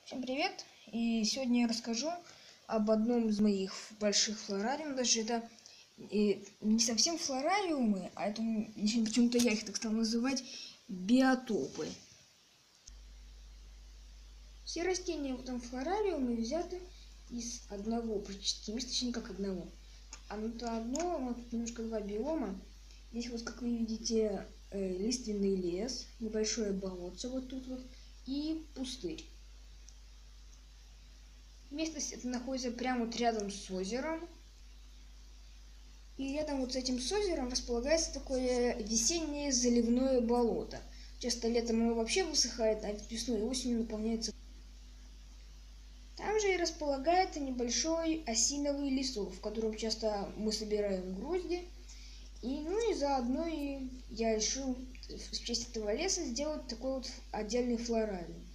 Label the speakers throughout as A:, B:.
A: Всем привет! И сегодня я расскажу об одном из моих больших флорариумов. Даже это не совсем флорариумы, а это почему-то я их так стал называть биотопы. Все растения в этом флорариуме взяты из одного практически места, точнее как одного. Тут немножко два биома. Здесь вот, как вы видите, лиственный лес, небольшое болотце вот тут вот и пустырь. Местность это находится прямо вот рядом с озером. И рядом вот с этим с озером располагается такое весеннее заливное болото. Часто летом оно вообще высыхает, а весной и осенью наполняется. Там же и располагается небольшой осиновый лесок, в котором часто мы собираем грозди. И заодно я решил в честь этого леса сделать такой вот отдельный флорариум.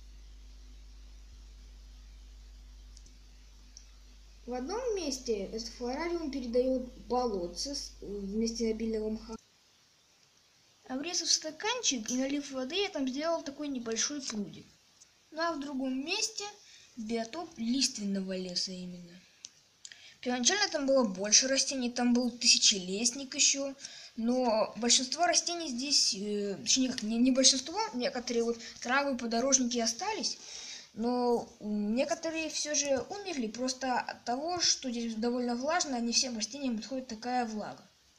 A: В одном месте этот флорариум передает болотце вместе обильного мха. Обрезав стаканчик и налив воды, я там сделал такой небольшой прудик. Ну а в другом месте биотоп лиственного леса именно. Первоначально там было больше растений, там был тысячелистник еще, но большинство растений здесь, точнее как не большинство, некоторые вот травы, подорожники остались. Но некоторые все же умерли просто от того, что здесь довольно влажно, а не всем растениям подходит такая влага.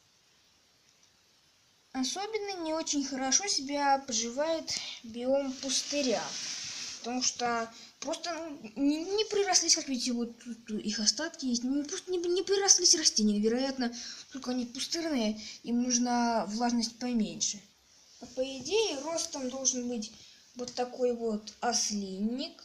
A: Особенно не очень хорошо себя поживает биом пустыря, потому что просто не прирослись, как видите, вот тут их остатки есть, просто не прирослись растения, вероятно, только они пустырные, им нужна влажность поменьше. А по идее, ростом должен быть вот такой вот ослинник.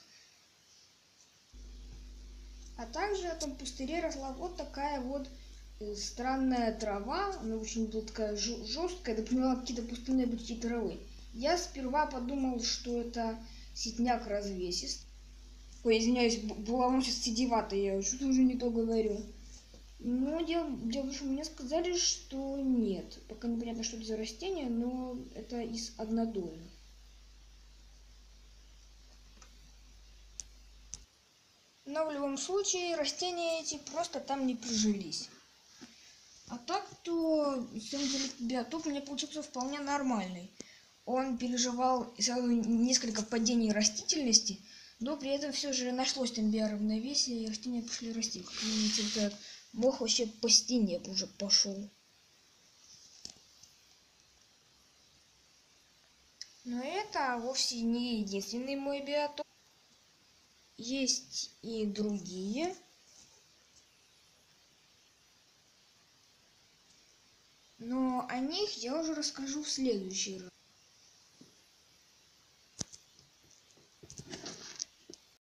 A: А также в этом пустыре росла вот такая вот странная трава. Она очень была такая жесткая, напоминала какие-то пустынные бычьи травы. Я сперва подумал, что это ситняк развесист. Ой, извиняюсь, булавом сейчас сидевато, я что-то уже не то говорю. Но дело в том, мне сказали, что нет. Пока непонятно, что это за растение, но это из однодольных. Но в любом случае растения эти просто там не прижились. А так-то, на самом деле, биотоп у меня получился вполне нормальный. Он переживал сразу несколько падений растительности, но при этом все же нашлось там биоравновесие, и растения пошли расти. Как видите, этот мох вообще по стене уже пошел. Но это вовсе не единственный мой биотоп. Есть и другие. Но о них я уже расскажу в следующий раз.